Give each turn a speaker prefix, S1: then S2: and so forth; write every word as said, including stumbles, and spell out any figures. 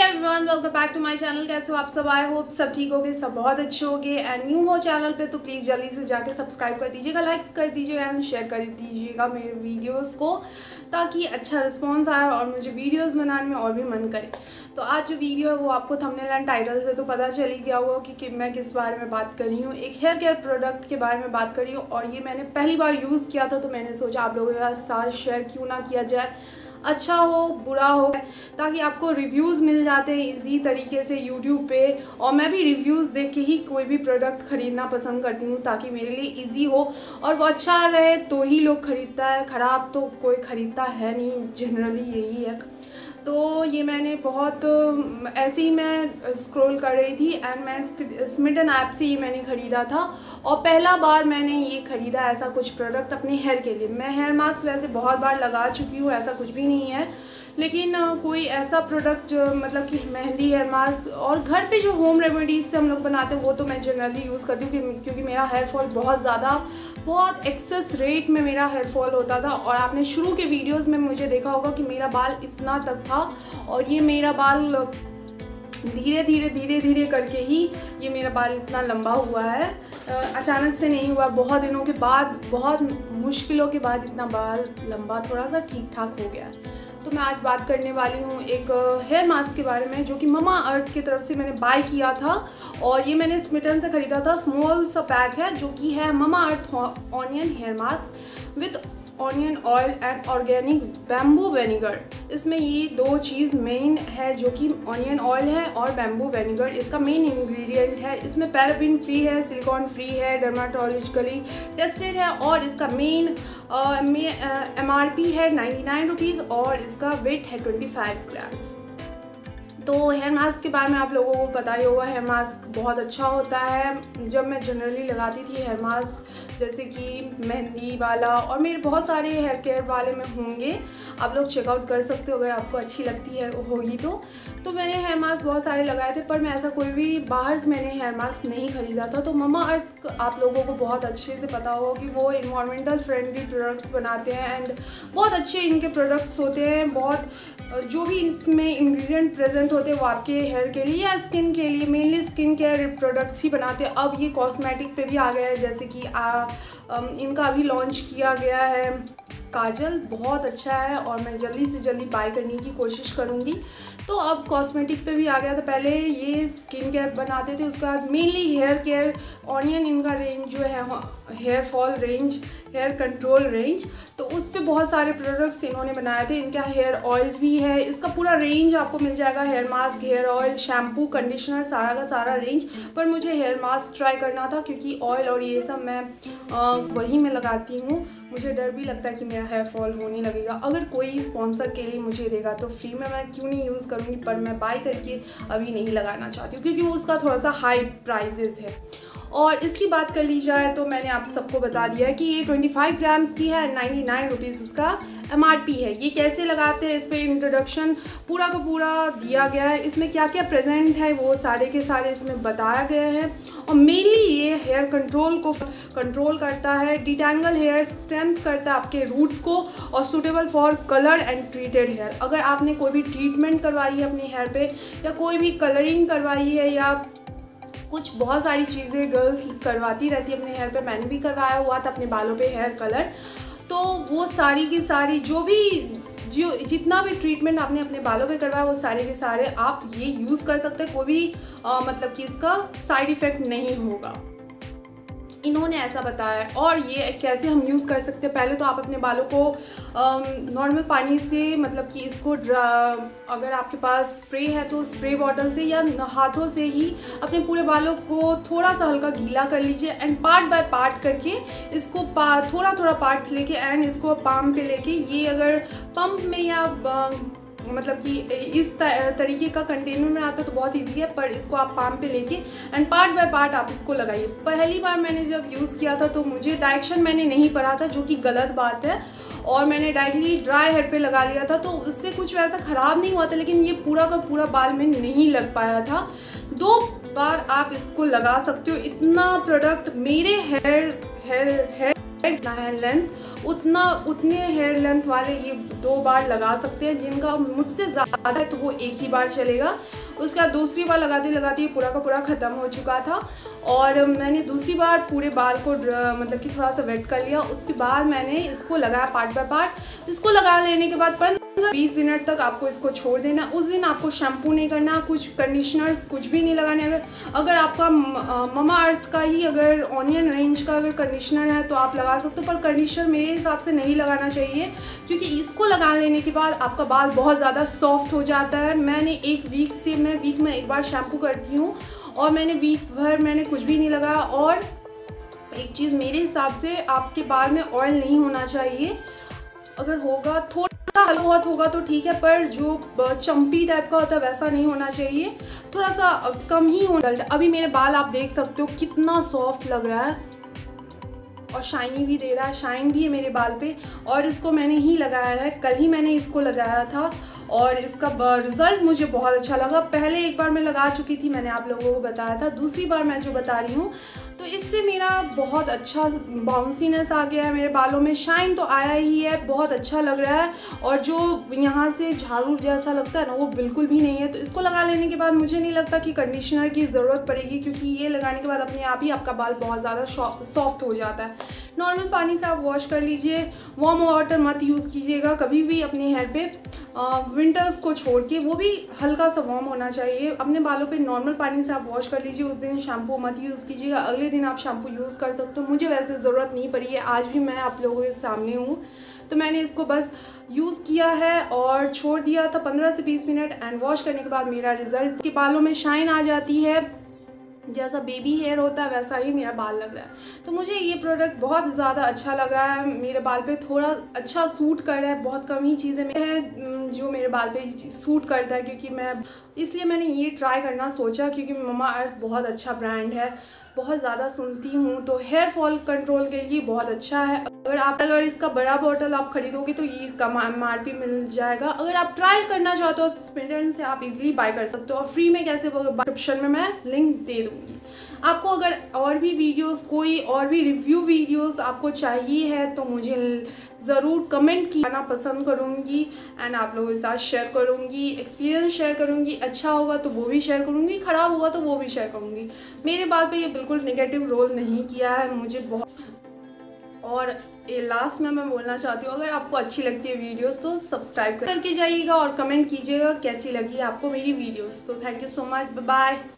S1: Everyone, welcome back to my channel. कैसे हो आप सब? आई होप सब ठीक होगे, सब बहुत अच्छे होगे। एंड न्यू हो चैनल पे तो प्लीज़ जल्दी से जाके सब्सक्राइब कर दीजिएगा, लाइक कर दीजिएगा एंड शेयर कर दीजिएगा मेरे वीडियोस को, ताकि अच्छा रिस्पॉन्स आए और मुझे वीडियोस बनाने में और भी मन करे। तो आज जो वीडियो है वो आपको थंबनेल एंड टाइटल से तो पता चल ही गया होगा कि, कि मैं किस बारे में बात कर रही हूँ। एक हेयर केयर प्रोडक्ट के बारे में बात कर रही हूँ और ये मैंने पहली बार यूज़ किया था, तो मैंने सोचा आप लोगों के साथ शेयर क्यों ना किया जाए। अच्छा हो बुरा हो, ताकि आपको रिव्यूज़ मिल जाते हैं इजी तरीके से यूट्यूब पे। और मैं भी रिव्यूज़ देख के ही कोई भी प्रोडक्ट ख़रीदना पसंद करती हूँ, ताकि मेरे लिए इजी हो और वो अच्छा रहे तो ही लोग ख़रीदता है, ख़राब तो कोई ख़रीदता है नहीं, जनरली यही है। तो ये मैंने बहुत ऐसे ही मैं स्क्रॉल कर रही थी एंड मैं स्मिटन ऐप से ये मैंने ख़रीदा था और पहला बार मैंने ये ख़रीदा ऐसा कुछ प्रोडक्ट अपने हेयर के लिए। मैं हेयर मास्क वैसे बहुत बार लगा चुकी हूँ, ऐसा कुछ भी नहीं है, लेकिन कोई ऐसा प्रोडक्ट जो मतलब कि मेहंदी हेयर मास्क और घर पे जो होम रेमेडीज़ से हम लोग बनाते हैं वो तो मैं जनरली यूज़ करती हूँ, क्योंकि मेरा हेयर फॉल बहुत ज़्यादा बहुत एक्सेस रेट में मेरा हेयर फॉल होता था। और आपने शुरू के वीडियोस में मुझे देखा होगा कि मेरा बाल इतना तक था और ये मेरा बाल धीरे धीरे धीरे धीरे करके ही ये मेरा बाल इतना लंबा हुआ है। अचानक से नहीं हुआ, बहुत दिनों के बाद, बहुत मुश्किलों के बाद इतना बाल लंबा थोड़ा सा ठीक ठाक हो गया। तो मैं आज बात करने वाली हूँ एक हेयर मास्क के बारे में, जो कि ममा अर्थ की तरफ से मैंने बाय किया था और ये मैंने स्मिटन से ख़रीदा था। स्मॉल सा पैक है जो कि है Mamaearth onion hair mask with onion oil and organic bamboo vinegar. इसमें ये दो चीज़ मेन है, जो कि ऑनियन ऑयल है और बैम्बू वेनेगर इसका मेन इंग्रेडिएंट है। इसमें पैराबिन फ्री है, सिलिकॉन फ्री है, डर्माटोलॉजिकली टेस्टेड है और इसका मेन एम आर पी है नाइन्टी नाइन रुपीज़ और इसका वेट है ट्वेंटी फाइव ग्राम्स। तो हेयर मास्क के बारे में आप लोगों को पता ही होगा, हेयर मास्क बहुत अच्छा होता है। जब मैं जनरली लगाती थी हेयर मास्क, जैसे कि मेहंदी वाला और मेरे बहुत सारे हेयर केयर वाले में होंगे, आप लोग चेकआउट कर सकते हो अगर आपको अच्छी लगती है होगी तो तो मैंने हेयर मास्क बहुत सारे लगाए थे, पर मैं ऐसा कोई भी बाहर से मैंने हेयर मास्क नहीं ख़रीदा था। तो ममा अर्थ आप लोगों को बहुत अच्छे से पता होगा कि वो इन्वायरमेंटल फ्रेंडली प्रोडक्ट्स बनाते हैं एंड बहुत अच्छे इनके प्रोडक्ट्स होते हैं। बहुत जो भी इसमें इंग्रेडिएंट प्रेजेंट होते हैं वो आपके हेयर के लिए या स्किन के लिए, मेनली स्किन केयर प्रोडक्ट्स ही बनाते हैं। अब ये कॉस्मेटिक पे भी आ गया है, जैसे कि आ, इनका अभी लॉन्च किया गया है काजल, बहुत अच्छा है और मैं जल्दी से जल्दी बाय करने की कोशिश करूँगी। तो अब कॉस्मेटिक पे भी आ गया। तो पहले ये स्किन केयर बनाते थे, उसके बाद मेनली हेयर केयर ऑनियन इनका रेंज जो है hair fall range, hair control range, तो उस पे बहुत सारे प्रोडक्ट्स इन्होंने बनाए थे। इनका हेयर ऑयल भी है, इसका पूरा रेंज आपको मिल जाएगा, hair mask, hair oil, shampoo, conditioner, सारा का सारा रेंज। पर मुझे हेयर मास्क ट्राई करना था, क्योंकि ऑयल और ये सब मैं आ, वही मैं लगाती हूँ। मुझे डर भी लगता है कि मेरा हेयर फॉल होने लगेगा। अगर कोई स्पॉन्सर के लिए मुझे देगा तो फ्री में मैं क्यों नहीं यूज़ करूँगी, पर मैं बाय करके अभी नहीं लगाना चाहती हूँ, क्योंकि वो उसका थोड़ा सा हाई प्राइजेस है। और इसकी बात कर ली जाए तो मैंने आप सबको बता दिया है कि ये पच्चीस ग्राम्स की है, नाइन्टी नाइन रुपीज़ इसका एम आर पी है। ये कैसे लगाते हैं इस पर इंट्रोडक्शन पूरा का पूरा दिया गया है, इसमें क्या क्या प्रेजेंट है वो सारे के सारे इसमें बताया गया है। और मेनली ये हेयर कंट्रोल को कंट्रोल करता है, डिटेंगल हेयर, स्ट्रेंथ करता है आपके रूट्स को और suitable for colour and treated hair. अगर आपने कोई भी ट्रीटमेंट करवाई है अपने हेयर पे या कोई भी कलरिंग करवाई है या कुछ बहुत सारी चीज़ें गर्ल्स करवाती रहती है अपने हेयर पे, मैंने भी करवाया हुआ था अपने बालों पे हेयर कलर, तो वो सारी की सारी जो भी जो जितना भी ट्रीटमेंट आपने अपने बालों पे करवाया वो सारे के सारे आप ये यूज़ कर सकते हैं। कोई भी आ, मतलब कि इसका साइड इफ़ेक्ट नहीं होगा, इन्होंने ऐसा बताया है। और ये कैसे हम यूज़ कर सकते हैं, पहले तो आप अपने बालों को नॉर्मल पानी से, मतलब कि इसको अगर आपके पास स्प्रे है तो स्प्रे बॉटल से या हाथों से ही अपने पूरे बालों को थोड़ा सा हल्का गीला कर लीजिए एंड पार्ट बाय पार्ट करके इसको पा थोड़ा थोड़ा पार्ट्स लेके एंड इसको पाम पे लेके, ये अगर पंप में या मतलब कि इस तरीके का कंटेनर में आता है तो बहुत इजी है, पर इसको आप पाम पे लेके एंड पार्ट बाय पार्ट आप इसको लगाइए। पहली बार मैंने जब यूज़ किया था तो मुझे डायरेक्शन मैंने नहीं पढ़ा था, जो कि गलत बात है, और मैंने डायरेक्टली ड्राई हेयर पे लगा लिया था, तो उससे कुछ वैसा ख़राब नहीं हुआ था, लेकिन ये पूरा का पूरा बाल में नहीं लग पाया था। दो बार आप इसको लगा सकते हो। इतना प्रोडक्ट मेरे हेयर हेयर हेयर जितना है लेंथ उतना उतने हेयर लेंथ वाले ये दो बार लगा सकते हैं। जिनका मुझसे ज़्यादा है तो वो एक ही बार चलेगा। उसके बाद दूसरी बार लगाते लगाते ये पूरा का पूरा ख़त्म हो चुका था और मैंने दूसरी बार पूरे बाल को मतलब कि थोड़ा सा वेट कर लिया। उसके बाद मैंने इसको लगाया पार्ट बाय पार्ट। इसको लगा लेने के बाद पंद्रह बीस मिनट तक आपको इसको छोड़ देना। उस दिन आपको शैम्पू नहीं करना, कुछ कंडीशनर्स कुछ भी नहीं लगाने। अगर अगर आपका ममा अर्थ का ही अगर ऑनियन रेंज का अगर कंडीशनर है तो आप लगा सकते हो, पर कंडीशनर मेरे हिसाब से नहीं लगाना चाहिए क्योंकि इसको लगा लेने के बाद आपका बाल बहुत ज़्यादा सॉफ्ट हो जाता है। मैंने एक वीक से मैं वीक में एक बार शैम्पू करती हूँ और मैंने वीक भर मैंने कुछ भी नहीं लगाया। और एक चीज़ मेरे हिसाब से आपके बाल में ऑयल नहीं होना चाहिए। अगर होगा थोड़ा हल्का बहुत होगा तो ठीक है, पर जो चम्पी टाइप का होता है वैसा नहीं होना चाहिए, थोड़ा सा कम ही होना। अभी मेरे बाल आप देख सकते हो कितना सॉफ्ट लग रहा है और शाइनी भी दे रहा है, शाइन भी है मेरे बाल पे। और इसको मैंने ही लगाया है, कल ही मैंने इसको लगाया था और इसका रिज़ल्ट मुझे बहुत अच्छा लगा। पहले एक बार मैं लगा चुकी थी, मैंने आप लोगों को बताया था, दूसरी बार मैं जो बता रही हूँ। तो इससे मेरा बहुत अच्छा बाउंसीनेस आ गया है, मेरे बालों में शाइन तो आया ही है, बहुत अच्छा लग रहा है। और जो यहाँ से झाड़ू जैसा लगता है ना वो बिल्कुल भी नहीं है। तो इसको लगा लेने के बाद मुझे नहीं लगता कि कंडीशनर की ज़रूरत पड़ेगी क्योंकि ये लगाने के बाद अपने आप ही आपका बाल बहुत ज़्यादा सॉफ्ट हो जाता है। नॉर्मल पानी से आप वॉश कर लीजिए, वार्म वाटर मत यूज़ कीजिएगा कभी भी अपने हेयर पे, विंटर्स को छोड़ के, वो भी हल्का सा वार्म होना चाहिए। अपने बालों पे नॉर्मल पानी से आप वॉश कर लीजिए, उस दिन शैम्पू मत यूज़ कीजिएगा, अगले दिन आप शैम्पू यूज़ कर सकते हो। मुझे वैसे ज़रूरत नहीं पड़ी है, आज भी मैं आप लोगों के सामने हूँ तो मैंने इसको बस यूज़ किया है और छोड़ दिया था पंद्रह से बीस मिनट। एंड वॉश करने के बाद मेरा रिज़ल्ट के बालों में शाइन आ जाती है, जैसा बेबी हेयर होता है वैसा ही मेरा बाल लग रहा है। तो मुझे ये प्रोडक्ट बहुत ज़्यादा अच्छा लगा है, मेरे बाल पे थोड़ा अच्छा सूट कर रहा है। बहुत कम ही चीज़ें हैं जो मेरे बाल पे सूट करता है क्योंकि मैं इसलिए मैंने ये ट्राई करना सोचा क्योंकि ममा अर्थ बहुत अच्छा ब्रांड है, बहुत ज़्यादा सुनती हूँ तो हेयर फॉल कंट्रोल के लिए बहुत अच्छा है। अगर आप अगर इसका बड़ा बॉटल आप खरीदोगे तो ये इसका एम आर पी मिल जाएगा। अगर आप ट्रायल करना चाहते हो स्पेंडन से आप इजीली बाय कर सकते हो और फ्री में कैसे डिस्क्रिप्शन में मैं लिंक दे दूँगी आपको। अगर और भी वीडियोस कोई और भी रिव्यू वीडियोस आपको चाहिए है तो मुझे ज़रूर कमेंट करना पसंद करूँगी एंड आप लोगों के साथ शेयर करूँगी, एक्सपीरियंस शेयर करूँगी। अच्छा होगा तो वो भी शेयर करूँगी, ख़राब होगा तो वो भी शेयर करूँगी। मेरे बाल पे ये बिल्कुल नेगेटिव रोल नहीं किया है मुझे बहुत। और ये लास्ट में मैं बोलना चाहती हूँ, अगर आपको अच्छी लगती है वीडियोस तो सब्सक्राइब करके जाइएगा और कमेंट कीजिएगा कैसी लगी आपको मेरी वीडियोस। तो thank you so much, bye bye.